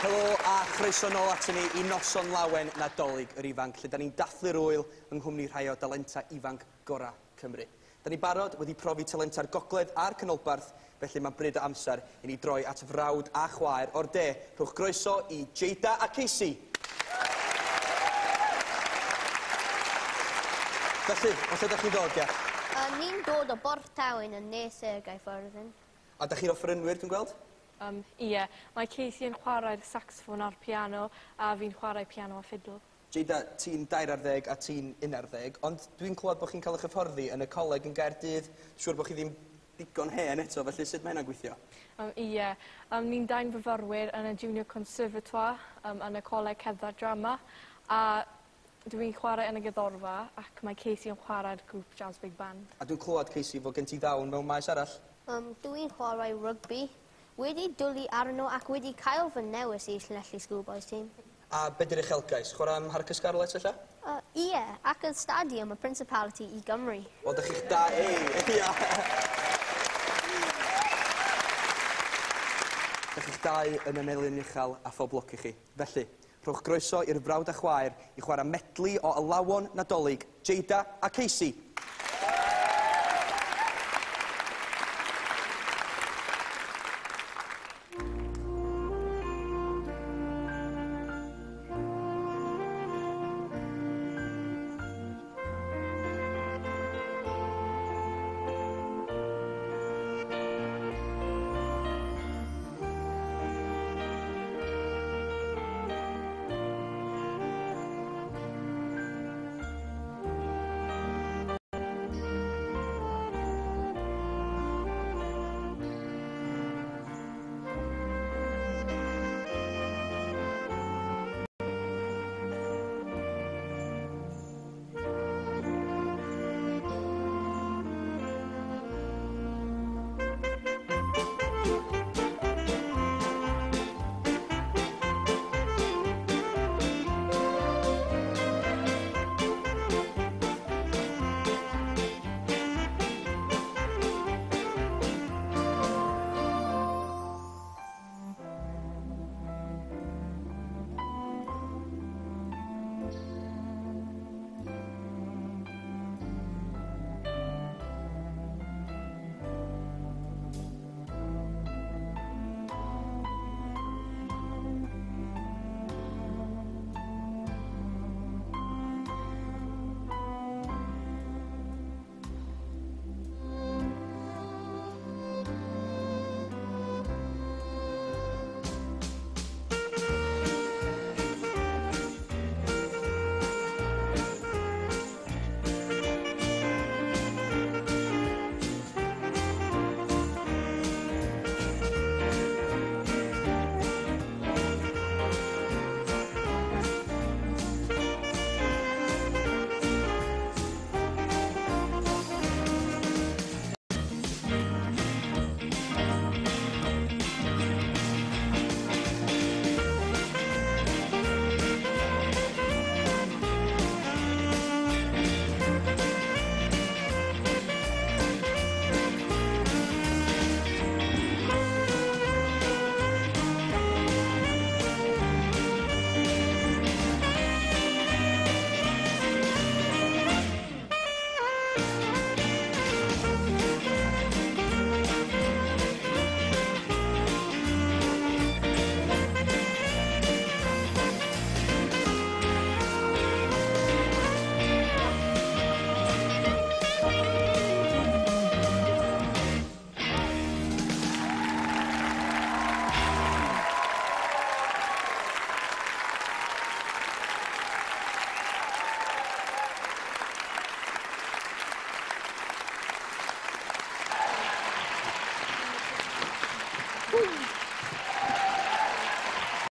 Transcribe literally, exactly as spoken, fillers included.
Helo a chroeso nôl ato ni i Noson Lawen Nadolig yr ifanc, lle da ni'n dathlu'r wyl yng nghwmni rhai o dalenta ifanc gora Cymru. Da ni barod wedi profi talenta'r gogledd a'r canolbarth, felly mae bryd o amser i ni droi at frawd a chwaer o'r de. Rhowch groeso i Jada a Casey. Felly, os ydych chi'n dod, ia? Uh, ni'n dod o Borthawyn yn nes y Gaethforddyn. A da chi'n offerynwyr, dwi'n gweld? Um, ie, mae Casey yn chwarae'r saxoffon a'r piano a fi'n chwarae piano a fiddle. Jada, ti'n dair ar ddeg a ti'n un ar ddeg, ond dwi'n clywed bod chi'n cael eich hyfforddi yn y coleg yn Gaerdydd. Siwr bod chi ddim digon hen eto, felly sut mae hynna'n gweithio? Um, ie, um, ni'n dain fyfyrwyr yn y Junior Conservatoire um, yn y coleg cerdded drama a dwi'n chwarae yn y gyddorfa ac mae Casey yn chwarae'r grŵp Jazz Big Band. A dwi'n clywed, Casey, fod gen ti ddawn mewn maes arall? Um, dwi'n chwarae rygbi, wedi dwlu arno ac wedi cael fy newis i Llanelli Schoolboys team. A be di'r uchelgais? Chwarae am Harcus Scarlett, ella? Uh, ie, ac yn stadiwm y Principality i Gymru. O, dych chi'ch da, ei, ia. Dych chi'ch dau yn y melyn uchel a phoblwch i chi. Felly, rhowch groeso i'r frawd a chwaer i chwarae medli o Alawon Nadolig, Jada a Casey.